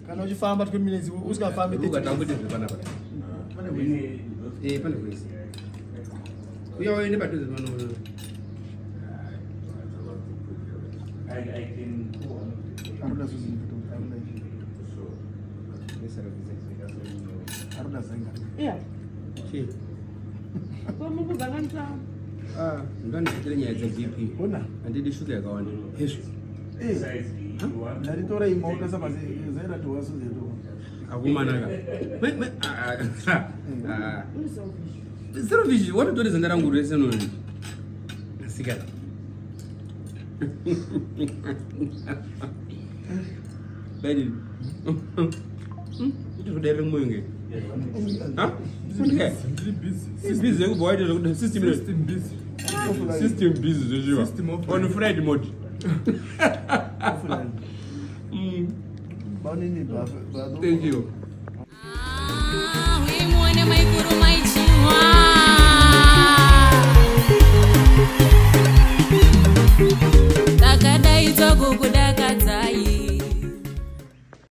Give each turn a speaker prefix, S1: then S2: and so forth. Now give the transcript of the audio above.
S1: Kana uchifamba 20 minutes usingafambi 30
S2: ukatanguti zvepana pa. Pane voice. Uya waende padhuze pano.
S3: I can go on.
S1: Aruda zuzini Aruda zenga.
S4: Yeah.
S2: Chi.
S4: Como kuzakanta?
S2: Ndani kutere nyaya dzeBP.
S1: Ona.
S2: Handidi shuga yakawanda.
S1: Hezvo. Ndaritora imota sabazi zaira towaso zeto.
S2: Akumanaka. Selfish, what do you rangu rese no? Sigara. Bedi. Itu sudah yang moyonge. Hah? Busy go boy the system busy. System busy zojiwa. On Friday mode.
S1: Thank you.